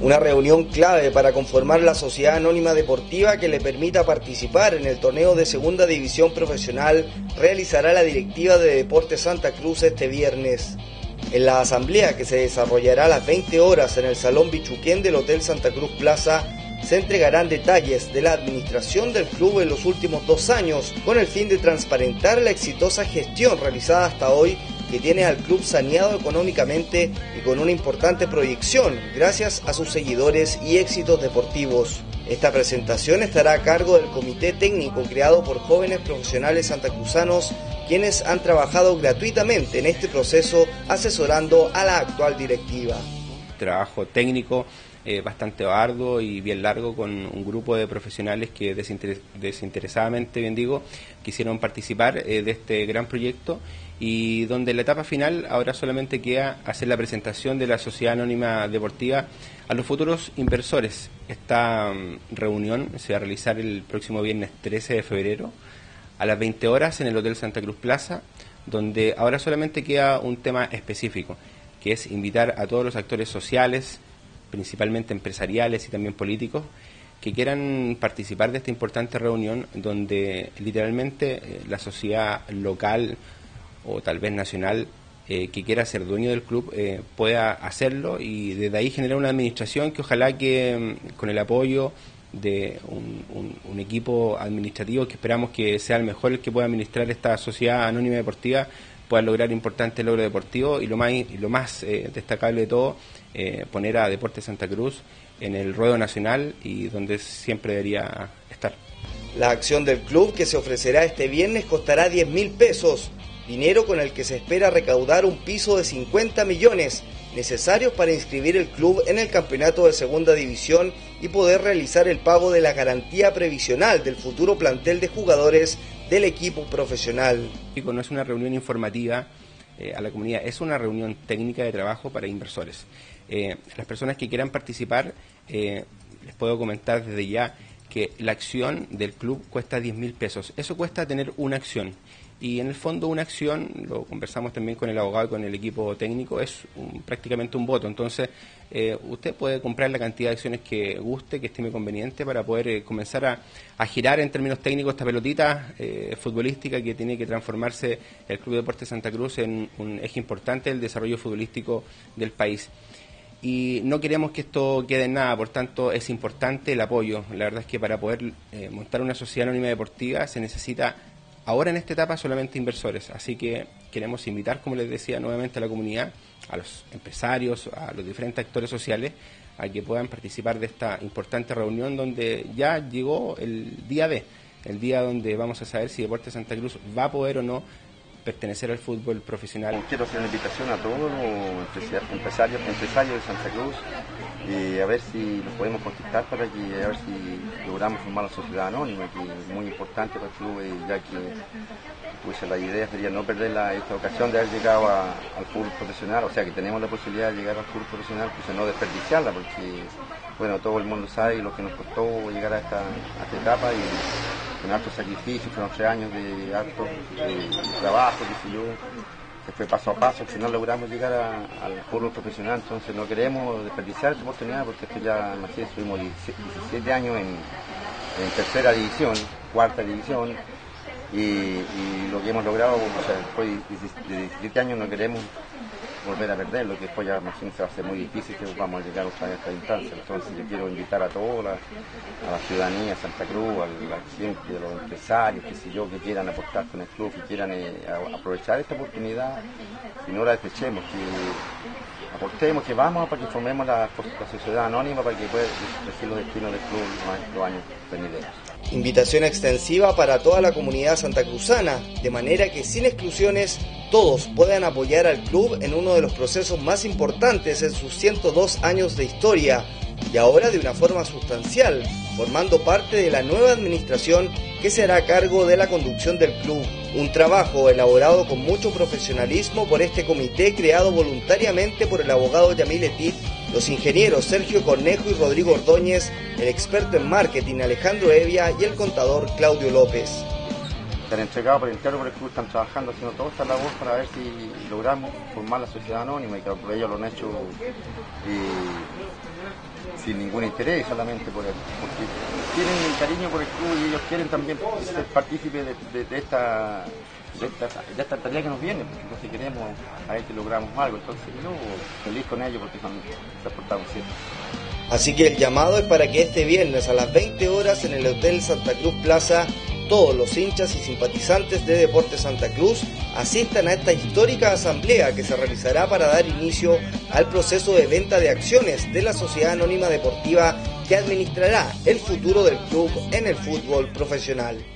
Una reunión clave para conformar la Sociedad Anónima Deportiva que le permita participar en el torneo de Segunda División Profesional realizará la directiva de Deportes Santa Cruz este viernes. En la asamblea, que se desarrollará a las 20 horas en el Salón Bichuquén del Hotel Santa Cruz Plaza, se entregarán detalles de la administración del club en los últimos 2 años, con el fin de transparentar la exitosa gestión realizada hasta hoy, que tiene al club saneado económicamente y con una importante proyección gracias a sus seguidores y éxitos deportivos. Esta presentación estará a cargo del comité técnico creado por jóvenes profesionales santacruzanos, quienes han trabajado gratuitamente en este proceso asesorando a la actual directiva. Trabajo técnico bastante arduo y bien largo con un grupo de profesionales que desinteresadamente, bien digo, quisieron participar de este gran proyecto, y donde en la etapa final ahora solamente queda hacer la presentación de la Sociedad Anónima Deportiva a los futuros inversores. Esta reunión se va a realizar el próximo viernes 13 de febrero a las 20 horas en el Hotel Santa Cruz Plaza, donde ahora solamente queda un tema específico, que es invitar a todos los actores sociales, principalmente empresariales y también políticos, que quieran participar de esta importante reunión, donde literalmente la sociedad local o tal vez nacional que quiera ser dueño del club pueda hacerlo, y desde ahí generar una administración que ojalá que con el apoyo de un equipo administrativo que esperamos que sea el mejor el que pueda administrar esta Sociedad Anónima Deportiva, pueda lograr importantes logros deportivos, y lo más destacable de todo, poner a Deportes Santa Cruz en el ruedo nacional y donde siempre debería estar. La acción del club, que se ofrecerá este viernes, costará 10.000 pesos, dinero con el que se espera recaudar un piso de 50 millones necesarios para inscribir el club en el campeonato de Segunda División y poder realizar el pago de la garantía previsional del futuro plantel de jugadores del equipo profesional. No es una reunión informativa a la comunidad, es una reunión técnica de trabajo para inversores. Las personas que quieran participar, les puedo comentar desde ya que la acción del club cuesta 10.000 pesos. Eso cuesta tener una acción. Y en el fondo una acción, lo conversamos también con el abogado y con el equipo técnico, es prácticamente un voto. Entonces usted puede comprar la cantidad de acciones que guste, que estime conveniente, para poder comenzar a girar en términos técnicos esta pelotita futbolística que tiene que transformarse el Club Deportes Santa Cruz en un eje importante del desarrollo futbolístico del país. Y no queremos que esto quede en nada, por tanto es importante el apoyo. La verdad es que para poder montar una sociedad anónima deportiva se necesita ahora en esta etapa solamente inversores, así que queremos invitar, como les decía, nuevamente a la comunidad, a los empresarios, a los diferentes actores sociales, a que puedan participar de esta importante reunión donde ya llegó el día donde vamos a saber si Deportes Santa Cruz va a poder o no pertenecer al fútbol profesional. Quiero hacer una invitación a todos los empresarios de Santa Cruz, a ver si nos podemos contactar para que a ver si logramos formar la sociedad anónima, que es muy importante para el club, ya que pues la idea sería no perder esta ocasión de haber llegado al fútbol profesional, o sea que tenemos la posibilidad de llegar al fútbol profesional, pues no desperdiciarla, porque bueno, todo el mundo sabe lo que nos costó llegar a esta etapa, y con harto sacrificio, fueron 3 años de harto trabajo, qué sé yo, se fue paso a paso, si no logramos llegar al fútbol profesional. Entonces no queremos desperdiciar esta oportunidad, porque esto ya, imagínense, estuvimos 17 años en tercera división, cuarta división, y lo que hemos logrado, o sea, después de 17 años no queremos volver a perderlo, que después ya imagínense va a ser muy difícil que vamos a llegar otra vez a esta instancia. Entonces yo quiero invitar a toda a la ciudadanía de Santa Cruz, a la gente, a los empresarios, qué sé yo, que quieran aportar con el club, que quieran aprovechar esta oportunidad y no la desechemos, que aportemos, que vamos para que formemos la sociedad anónima, para que pueda decir los destinos del club los años venideros. Invitación extensiva para toda la comunidad santacruzana, de manera que sin exclusiones todos puedan apoyar al club en uno de los procesos más importantes en sus 102 años de historia, y ahora de una forma sustancial, formando parte de la nueva administración que se hará cargo de la conducción del club. Un trabajo elaborado con mucho profesionalismo por este comité creado voluntariamente por el abogado Yamil Etit, los ingenieros Sergio Cornejo y Rodrigo Ordóñez, el experto en marketing Alejandro Evia y el contador Claudio López. Se han entregado por entero por el club, están trabajando, haciendo toda esta labor para ver si logramos formar la sociedad anónima, y que por ello lo han hecho sin ningún interés, solamente porque tienen cariño por el club y ellos quieren también ser partícipes de esta tarea que nos viene, porque si queremos a ver que logramos algo. Entonces yo feliz con ellos porque se portaron siempre. Así que el llamado es para que este viernes a las 20 horas en el Hotel Santa Cruz Plaza todos los hinchas y simpatizantes de Deportes Santa Cruz asistan a esta histórica asamblea que se realizará para dar inicio al proceso de venta de acciones de la Sociedad Anónima Deportiva que administrará el futuro del club en el fútbol profesional.